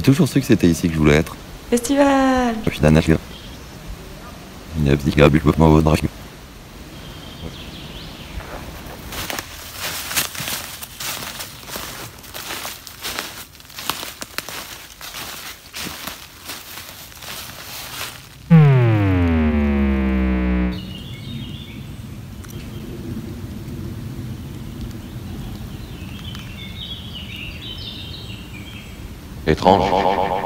J'ai toujours su que c'était ici que je voulais être. Festival. Au final, je il a dit que la bulle peut m'avoir. Étrange.